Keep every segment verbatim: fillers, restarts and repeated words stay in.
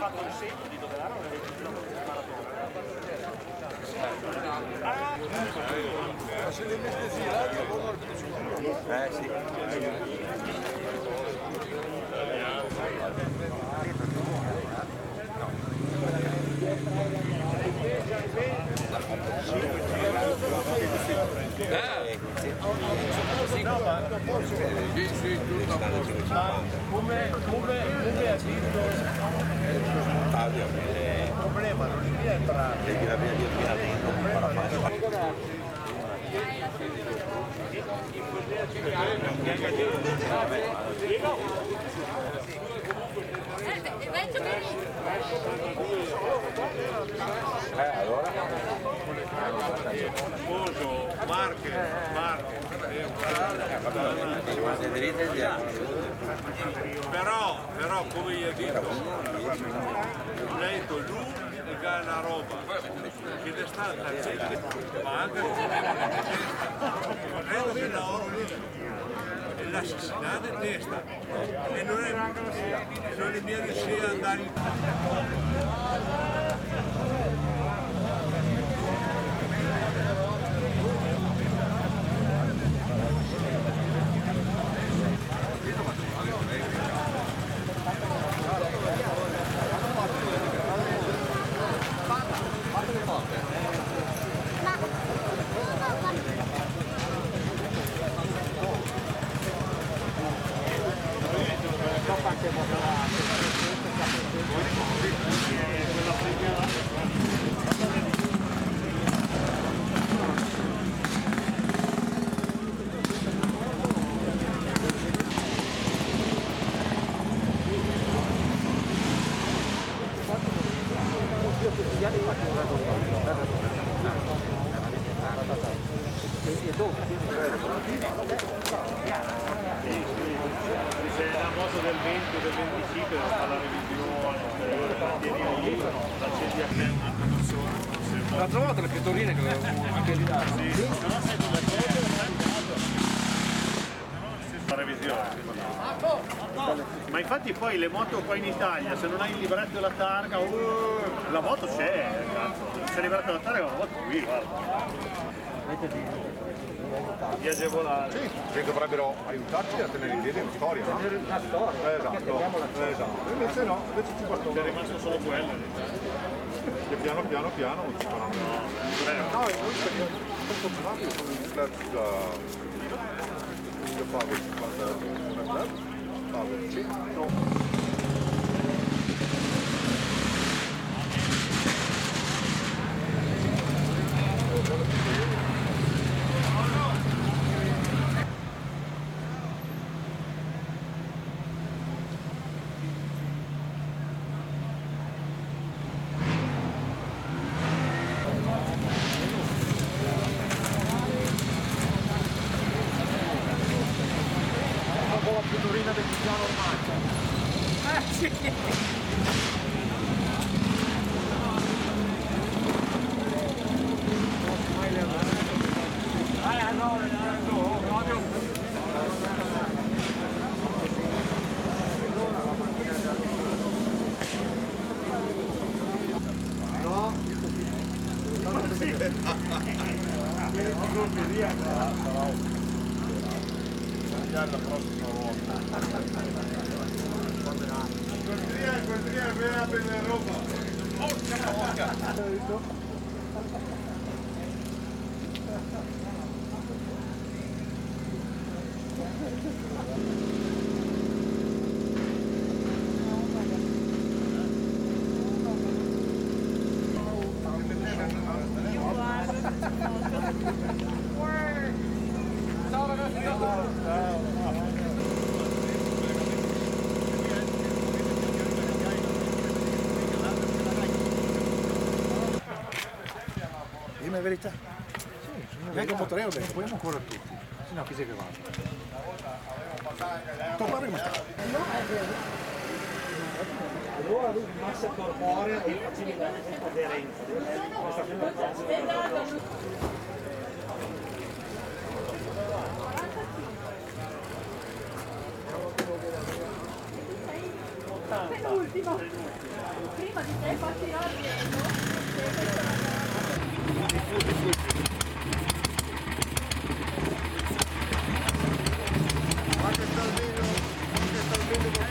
fatto il segno di dove era una Ma se li metti girati a buono il Eh sì. No, ma sì, sì, tutto a posto. Ma come, come, come ha detto Fabio, il problema non è via entrare. devi avere il pianeta per la fare. Eh, allora? Sposo, Marche, Marche. Però, però come gli ha detto, lei ha detto lui e la roba, che è stata gente, ma anche credo che la oro lì, l'assassinata in testa, e non è, non è mia riuscita ad andare in c'è la moto del venti o del venticinque non fa la revisione, la tieni lì, l'accendi a te un'altra persona. L'ha trovata le pietroline che avevamo anche lì là? Sì, se no sei tu la revisione. Ma infatti poi le moto qua in Italia, se non hai il libretto della targa, uh, la moto c'è, cazzo. Se hai il libretto della targa la moto qui, guarda. Di agevolare. Sì, che dovrebbero aiutarci a tenere in piedi una storia, no? Una storia, Eh, esatto, eh, esatto. Invece no, invece ci guardo. È rimasto solo quello. Che piano piano piano non ci faranno. No, e noi perché sono fortunati, sono in club da... Io pago cinquanta euro una club, pago cento. la pietrina del piano ormai. Eh sì! Ah no, no, no, no, sì. La prossima volta. Quadria, quadria, vieni a prendere roba. Porca porca. Ciao ragazzi, ciao. Dimmi la verità. Sì, neanche un motorino bene. Proviamo ancora tutti. Se no chi sei che va? Tuo padre come sta? Allora lui massa corporea e facevi la aderenza. Penultimo. Prima di te partirà dietro. Anche Salvino, anche Salvino con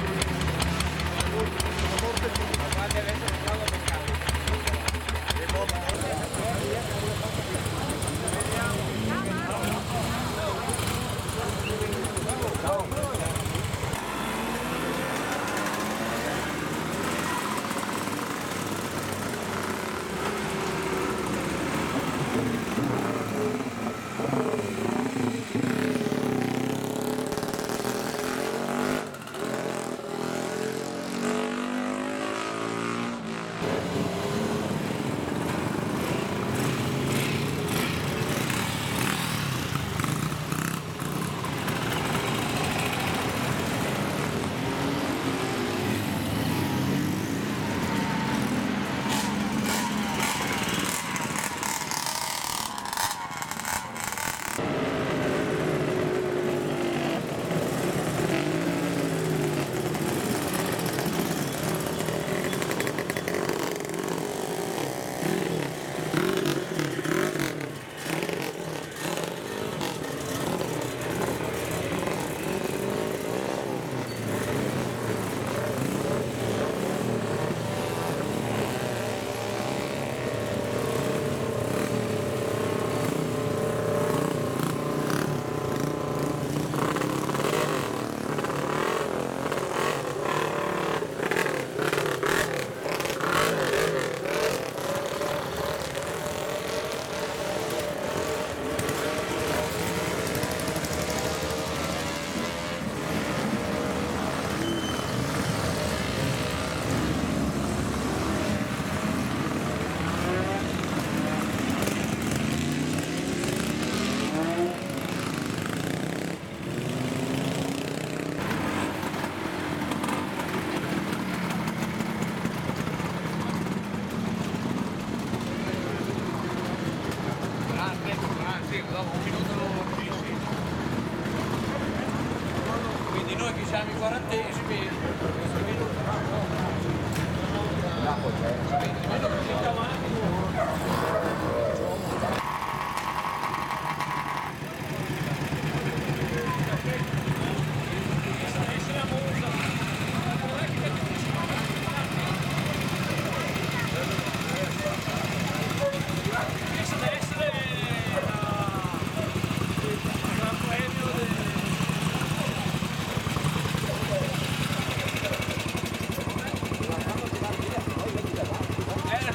Quindi noi che siamo i quarantesimi,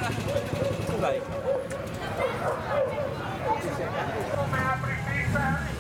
Dai.